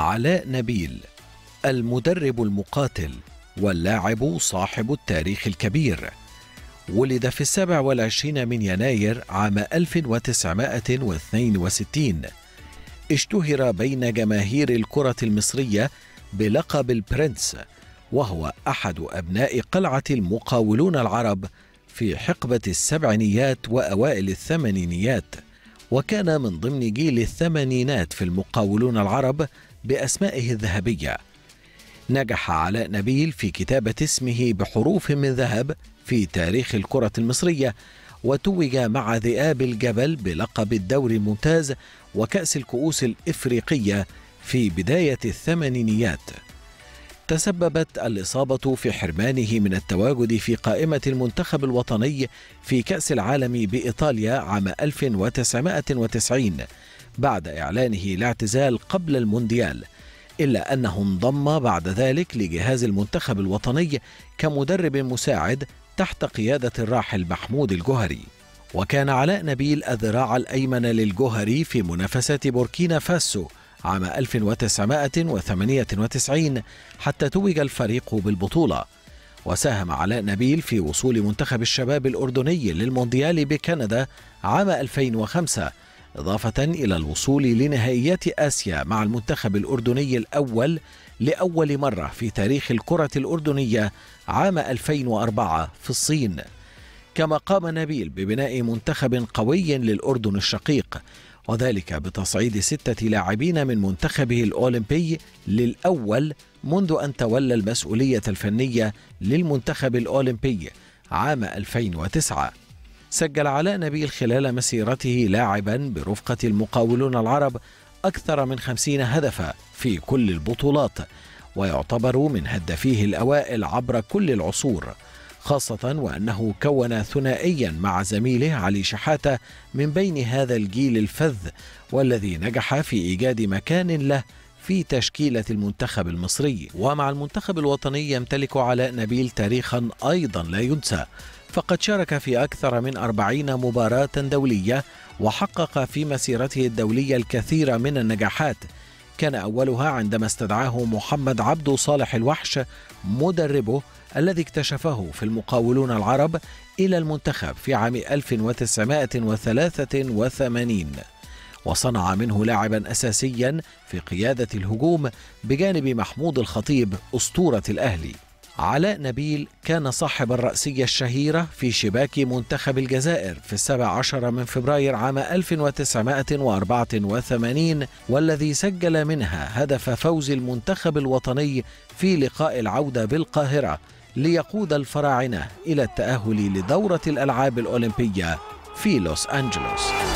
علاء نبيل، المدرب المقاتل واللاعب صاحب التاريخ الكبير، ولد في 27 من يناير عام 1962. اشتهر بين جماهير الكرة المصرية بلقب البرنس، وهو أحد أبناء قلعة المقاولون العرب في حقبة السبعينيات وأوائل الثمانينيات، وكان من ضمن جيل الثمانينات في المقاولون العرب بأسمائه الذهبية. نجح علاء نبيل في كتابة اسمه بحروف من ذهب في تاريخ الكرة المصرية، وتوج مع ذئاب الجبل بلقب الدوري الممتاز وكأس الكؤوس الإفريقية في بداية الثمانينيات. تسببت الإصابة في حرمانه من التواجد في قائمة المنتخب الوطني في كأس العالم بإيطاليا عام 1990 بعد إعلانه الاعتزال قبل المونديال، إلا أنه انضم بعد ذلك لجهاز المنتخب الوطني كمدرب مساعد تحت قيادة الراحل محمود الجوهري. وكان علاء نبيل الذراع الأيمن للجوهري في منافسات بوركينا فاسو عام 1998 حتى توج الفريق بالبطولة. وساهم علاء نبيل في وصول منتخب الشباب الأردني للمونديال بكندا عام 2005، إضافة إلى الوصول لنهائيات آسيا مع المنتخب الأردني الأول لأول مرة في تاريخ الكرة الأردنية عام 2004 في الصين. كما قام نبيل ببناء منتخب قوي للأردن الشقيق، وذلك بتصعيد 6 لاعبين من منتخبه الأولمبي للأول منذ أن تولى المسؤولية الفنية للمنتخب الأولمبي عام 2009. سجل علاء نبيل خلال مسيرته لاعبا برفقة المقاولون العرب أكثر من 50 هدفا في كل البطولات، ويعتبر من هدافيه الأوائل عبر كل العصور، خاصة وأنه كون ثنائيا مع زميله علي شحاتة من بين هذا الجيل الفذ، والذي نجح في إيجاد مكان له في تشكيلة المنتخب المصري. ومع المنتخب الوطني يمتلك علاء نبيل تاريخا أيضا لا ينسى، فقد شارك في أكثر من 40 مباراة دولية، وحقق في مسيرته الدولية الكثير من النجاحات، كان أولها عندما استدعاه محمد عبده صالح الوحش مدربه الذي اكتشفه في المقاولون العرب إلى المنتخب في عام 1983، وصنع منه لاعبا أساسيا في قيادة الهجوم بجانب محمود الخطيب أسطورة الأهلي. علاء نبيل كان صاحب الرأسية الشهيرة في شباك منتخب الجزائر في 17 من فبراير عام 1984، والذي سجل منها هدف فوز المنتخب الوطني في لقاء العودة بالقاهرة ليقود الفراعنة إلى التأهل لدورة الألعاب الأولمبية في لوس أنجلوس.